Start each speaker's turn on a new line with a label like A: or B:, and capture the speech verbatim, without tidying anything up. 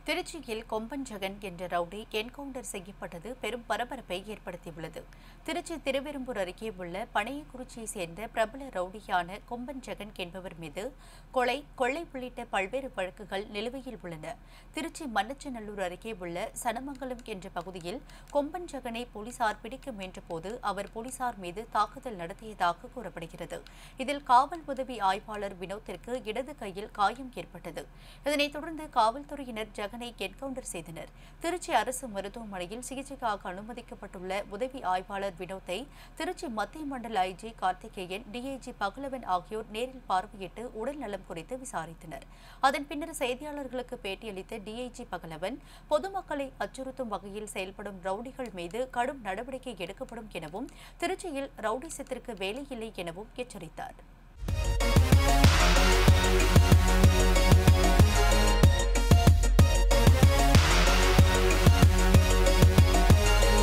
A: திருச்சியில் கொம்பன் ஜெகன் என்ற rowdy encounter செய்யப்பட்டது பெரும் பரபரப்பை ஏற்படுத்தியுள்ளது. திருச்சி திருவெரும்பூர் அருகே உள்ள பனையக்குறிச்சியை சேர்ந்த பிரபல ரவுடியான கொம்பன் ஜெகன் என்பவர் மீது கொலை, கொள்ளை உள்ளிட்ட பல்வேறு வழக்குகள் நிலுவையில் உள்ளன. திருச்சி மண்ணச்சநல்லூர் அருகே உள்ள சனமங்கலம் என்ற பகுதியில் கொம்பன் ஜெகனை போலீசார் பிடிக்க முயன்றபோது அவர் போலீசார் மீது தாக்குதல் நடத்தியதாக கூறப்படுகிறது. இதில் காவல் உதவி ஆய்வாளர் வினோத்திற்கு இடது கையில் காயம் ஏற்பட்டது. இதனைத் தொடர்ந்து காவல்துறையினர் ஜெகனை என்கவுண்டர் செய்தனர். திருச்சி அரசு மருத்துவமனையில் சிகிச்சைக்காக அனுமதிக்கப்பட்டுள்ள உதவி ஆய்வாளர் வினோத்தை திருச்சி மத்திய மண்டல ஐஜி கார்த்திகேயன், டிஐஜி பகலவன் ஆகியோர் நேரில் பார்வையிட்டு உடல் நலம் குறித்து விசாரித்தனர். அதன் பின்னர் செய்தியாளர்களுக்கு பேட்டியளித்த டிஐஜி பகலவன், பொதுமக்களை அச்சுறுத்தும் வகையில் செயல்படும் ரவுடிகள் மீது கடும் நடவடிக்கை எடுக்கப்படும் எனவும், திருச்சியில் ரவுடிசத்திற்கு வேலையில்லை எனவும் எச்சரித்தார்.